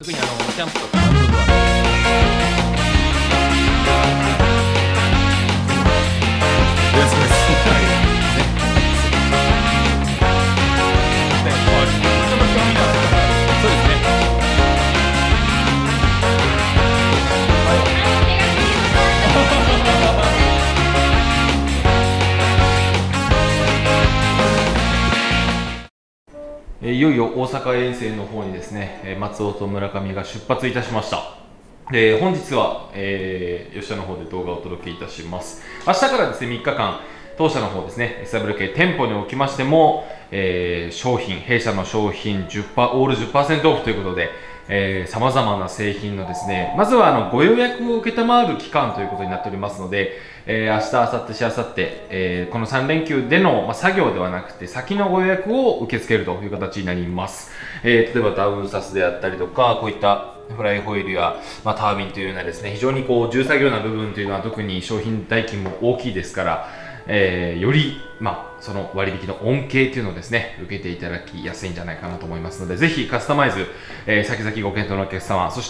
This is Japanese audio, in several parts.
特にキャンプとかアウトドアで安くです。そうですね。いよいよ大阪遠征の方にですね、松尾と村上が出発いたしました。で、本日は、吉田の方で動画をお届けいたします。明日からですね、3日間、当社の方ですね、SWK 店舗におきましても、商品、弊社の商品10%、オール 10% オフということで、様々な製品のですね、まずはご予約を受けたまわる期間ということになっておりますので、明日、明後日、しあさって、この3連休での、作業ではなくて、先のご予約を受け付けるという形になります。例えばダウンサスであったりとか、こういったフライホイールや、タービンというようなですね、非常に重作業な部分というのは特に商品代金も大きいですから、より、その割引の恩恵というのをですね、受けていただきやすいんじゃないかなと思いますので、ぜひカスタマイズ、先々ご検討のお客様、そして、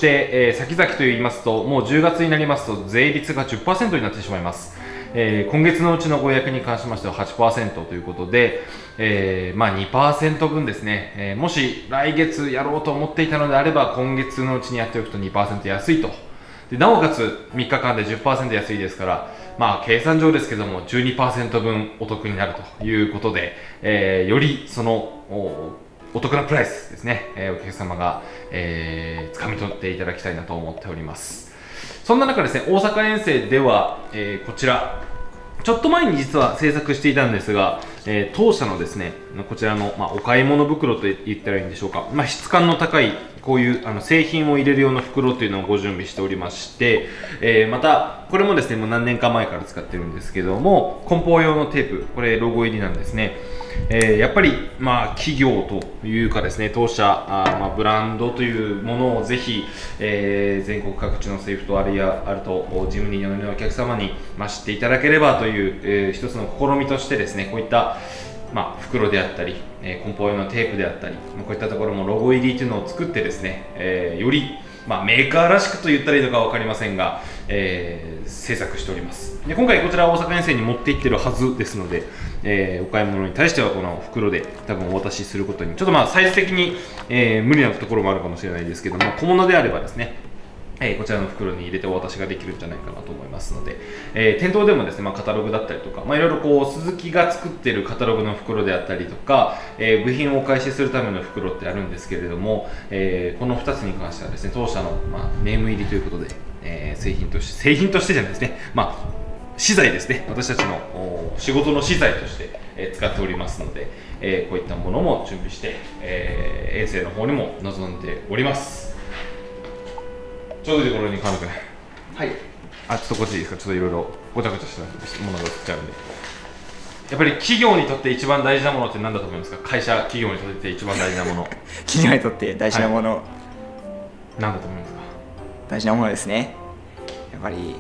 先々といいますと、もう10月になりますと、税率が 10% になってしまいます。今月のうちのご予約に関しましては 8% ということで、2% 分ですね、もし来月やろうと思っていたのであれば、今月のうちにやっておくと 2% 安いと。でなおかつ3日間で 10% 安いですから、計算上ですけども 12% 分お得になるということで、よりそのお得なプライスですね、お客様が、掴み取っていただきたいなと思っております。そんな中ですね、大阪遠征では、こちらちょっと前に実は制作していたんですが、当社のですね、こちらの、お買い物袋と言ったらいいんでしょうか、質感の高いこういう製品を入れるような袋というのをご準備しておりまして、またこれもですね、もう何年か前から使ってるんですけども、梱包用のテープ、これロゴ入りなんですね。やっぱり企業というかですね、当社ブランドというものをぜひ、全国各地のセーフとあるとジムにお乗りのお客様に、知っていただければという、一つの試みとしてですね、こういった袋であったり、梱包用のテープであったり、こういったところもロゴ入りというのを作ってですね、よりメーカーらしくと言ったらいいのか分かりませんが、制作しております。で今回こちら大阪遠征に持って行ってるはずですので、お買い物に対してはこの袋で多分お渡しすることにちょっとサイズ的に、無理なところもあるかもしれないですけども、小物であればですね、こちらの袋に入れてお渡しができるんじゃないかなと思いますので、店頭でもですね、カタログだったりとか、いろいろ鈴木が作っているカタログの袋であったりとか、部品をお返しするための袋ってあるんですけれども、この2つに関してはですね、当社の、ネーム入りということで、製品としてじゃないですね、資材ですね、私たちの仕事の資材として、使っておりますので、こういったものも準備して、遠征の方にも臨んでおります。ちょうどいいところに河野君、はい、ちょっとこっちいいですか、ちょっといろいろごちゃごちゃしたものが映っちゃうんで、やっぱり企業にとって一番大事なものって何だと思いますか？企業にとって一番大事なもの企業にとって大事なもの、 何だと思いますか？ 大事なものですね、やっぱり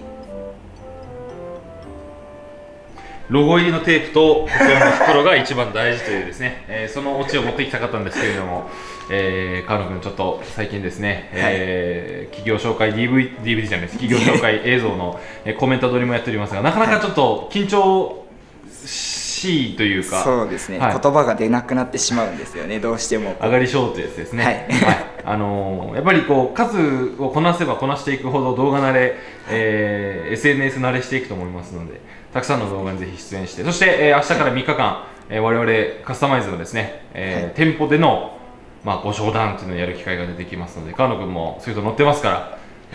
ロゴ入りのテープとこちらの袋が一番大事というですね、そのオチを持ってきたかったんですけれども、河野君ちょっと最近ですね、企業紹介 DVD じゃないです、企業紹介映像のコメント撮りもやっておりますが、なかなかちょっと緊張しいというか、 そうですね、言葉が出なくなってしまうんですよね、どうしても上がり症というやつですね。やっぱり数をこなせばこなしていくほど動画慣れ、SNS 慣れしていくと思いますので、たくさんの動画にぜひ出演して、そして、明日から3日間、我々カスタマイズのですね、店舗での、ご商談というのをやる機会が出てきますので、河野君もスイフト乗ってますから、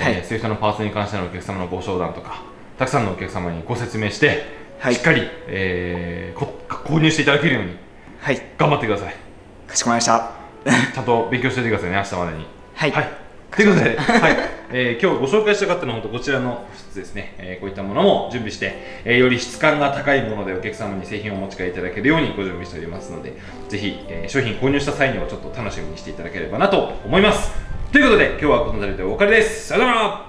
スイフトのパーツに関してのお客様のご商談とか、たくさんのお客様にご説明して、しっかり、購入していただけるように、頑張ってください。 かしこまりました。 ちゃんと勉強しておいてくださいね、明日までに。ということで、今日ご紹介したかったのはこちらの2つですね、こういったものも準備して、より質感が高いものでお客様に製品をお持ち帰りいただけるようにご準備しておりますので、ぜひ、商品購入した際にはちょっと楽しみにしていただければなと思います。ということで、今日はこの辺りでお別れです。さよなら。